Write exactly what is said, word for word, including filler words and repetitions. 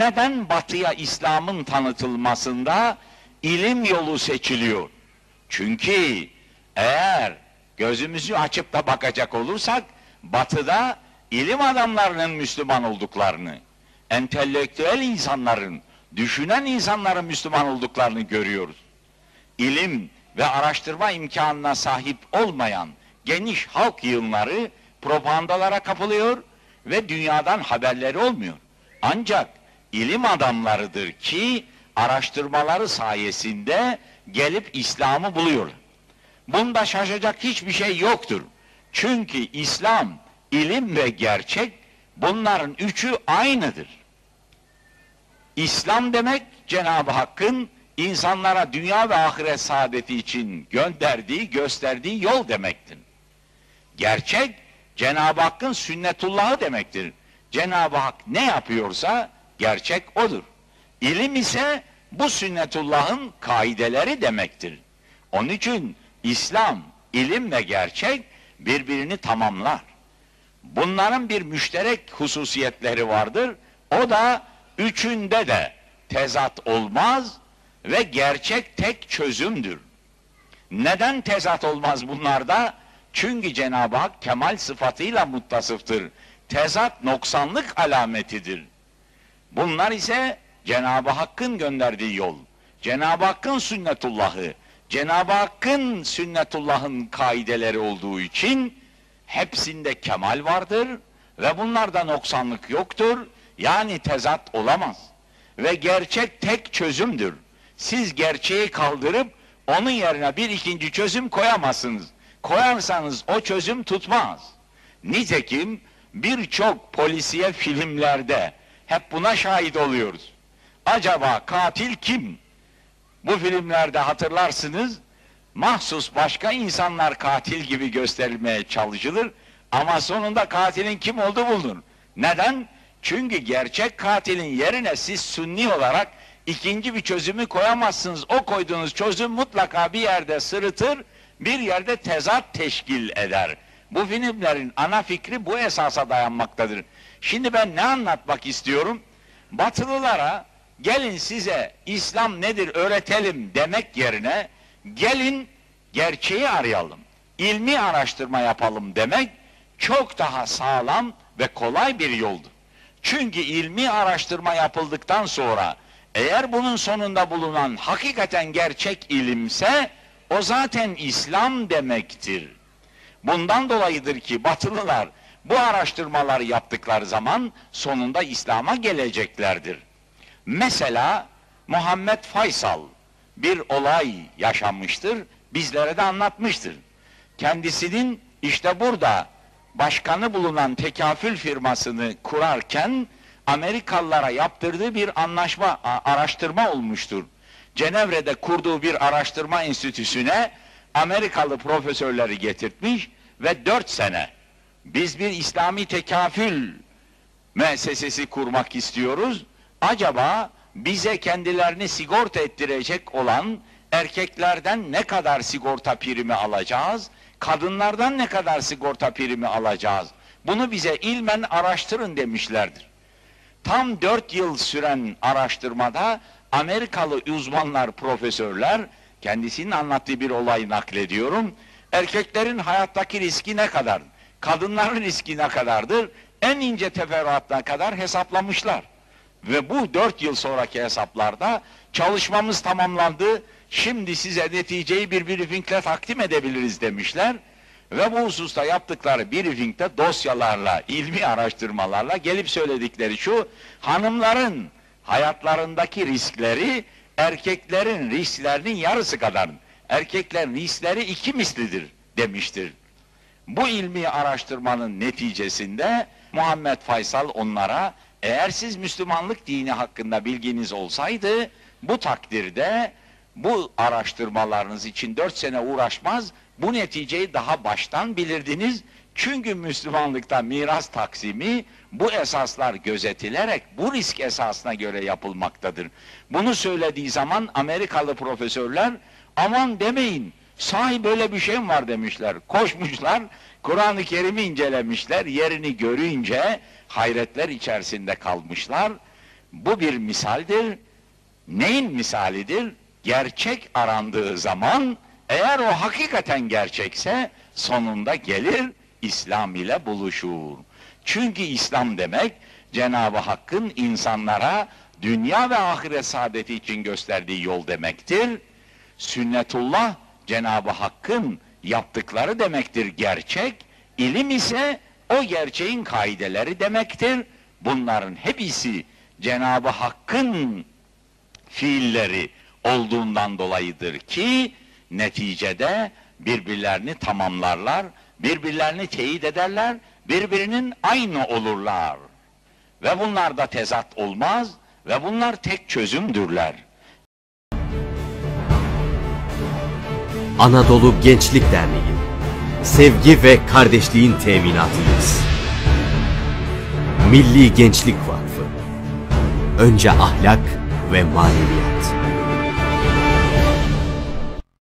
Neden batıya İslam'ın tanıtılmasında ilim yolu seçiliyor? Çünkü eğer gözümüzü açıp da bakacak olursak, batıda ilim adamlarının Müslüman olduklarını, entelektüel insanların, düşünen insanların Müslüman olduklarını görüyoruz. İlim ve araştırma imkanına sahip olmayan geniş halk yığınları propagandalara kapılıyor ve dünyadan haberleri olmuyor. Ancak ilim adamlarıdır ki araştırmaları sayesinde gelip İslam'ı buluyorlar. Bunda şaşacak hiçbir şey yoktur. Çünkü İslam, ilim ve gerçek, bunların üçü aynıdır. İslam demek Cenab-ı Hakk'ın insanlara dünya ve ahiret saadeti için gönderdiği, gösterdiği yol demektir. Gerçek Cenab-ı Hakk'ın sünnetullahı demektir. Cenab-ı Hak ne yapıyorsa gerçek odur. İlim ise bu sünnetullahın kaideleri demektir. Onun için İslam, ilim ve gerçek birbirini tamamlar. Bunların bir müşterek hususiyetleri vardır. O da üçünde de tezat olmaz ve gerçek tek çözümdür. Neden tezat olmaz bunlarda? Çünkü Cenab-ı Hak kemal sıfatıyla muttasıftır. Tezat noksanlık alametidir. Bunlar ise Cenab-ı Hakk'ın gönderdiği yol, Cenab-ı Hakk'ın sünnetullahı, Cenab-ı Hakk'ın sünnetullahın kaideleri olduğu için hepsinde kemal vardır ve bunlarda noksanlık yoktur. Yani tezat olamaz. Ve gerçek tek çözümdür. Siz gerçeği kaldırıp onun yerine bir ikinci çözüm koyamazsınız. Koyarsanız o çözüm tutmaz. Nitekim birçok polisiye filmlerde hep buna şahit oluyoruz. Acaba katil kim? Bu filmlerde hatırlarsınız, mahsus başka insanlar katil gibi gösterilmeye çalışılır ama sonunda katilin kim olduğu bulunur. Neden? Çünkü gerçek katilin yerine siz sünni olarak ikinci bir çözümü koyamazsınız. O koyduğunuz çözüm mutlaka bir yerde sırıtır, bir yerde tezat teşkil eder. Bu filmlerin ana fikri bu esasa dayanmaktadır. Şimdi ben ne anlatmak istiyorum? Batılılara gelin size İslam nedir öğretelim demek yerine gelin gerçeği arayalım, ilmi araştırma yapalım demek çok daha sağlam ve kolay bir yoldur. Çünkü ilmi araştırma yapıldıktan sonra eğer bunun sonunda bulunan hakikaten gerçek ilimse o zaten İslam demektir. Bundan dolayıdır ki Batılılar bu araştırmaları yaptıkları zaman sonunda İslam'a geleceklerdir. Mesela Muhammed Faysal bir olay yaşanmıştır, bizlere de anlatmıştır. Kendisinin işte burada başkanı bulunan tekafül firmasını kurarken Amerikalılara yaptırdığı bir anlaşma, araştırma olmuştur. Cenevre'de kurduğu bir araştırma enstitüsüne Amerikalı profesörleri getirtmiş ve dört sene biz bir İslami tekafül müessesesi kurmak istiyoruz. Acaba bize kendilerini sigorta ettirecek olan erkeklerden ne kadar sigorta primi alacağız? Kadınlardan ne kadar sigorta primi alacağız? Bunu bize ilmen araştırın demişlerdir. Tam dört yıl süren araştırmada Amerikalı uzmanlar, profesörler, kendisinin anlattığı bir olayı naklediyorum. Erkeklerin hayattaki riski ne kadar? Kadınların riski ne kadardır? En ince teferruatına kadar hesaplamışlar. Ve bu dört yıl sonraki hesaplarda çalışmamız tamamlandı. Şimdi size neticeyi bir briefingle takdim edebiliriz demişler. Ve bu hususta yaptıkları briefingde dosyalarla, ilmi araştırmalarla gelip söyledikleri şu: hanımların hayatlarındaki riskleri erkeklerin risklerinin yarısı kadar, erkeklerin riskleri iki mislidir demiştir. Bu ilmi araştırmanın neticesinde Muhammed Faysal onlara, eğer siz Müslümanlık dini hakkında bilginiz olsaydı bu takdirde bu araştırmalarınız için dört sene uğraşmaz, bu neticeyi daha baştan bilirdiniz. Çünkü Müslümanlıkta miras taksimi bu esaslar gözetilerek bu risk esasına göre yapılmaktadır. Bunu söylediği zaman Amerikalı profesörler aman demeyin, sahi böyle bir şey mi var demişler. Koşmuşlar, Kur'an-ı Kerim'i incelemişler, yerini görünce hayretler içerisinde kalmışlar. Bu bir misaldir. Neyin misalidir? Gerçek arandığı zaman, eğer o hakikaten gerçekse, sonunda gelir İslam ile buluşur. Çünkü İslam demek, Cenab-ı Hakk'ın insanlara dünya ve ahiret saadeti için gösterdiği yol demektir. Sünnetullah, Cenab-ı Hakk'ın yaptıkları demektir gerçek. İlim ise o gerçeğin kaideleri demektir. Bunların hepsi Cenab-ı Hakk'ın fiilleri olduğundan dolayıdır ki neticede birbirlerini tamamlarlar, birbirlerini teyit ederler, birbirinin aynı olurlar. Ve bunlarda tezat olmaz ve bunlar tek çözümdürler. Anadolu Gençlik Derneği, sevgi ve kardeşliğin teminatıyız. Milli Gençlik Vakfı, önce ahlak ve maneviyat.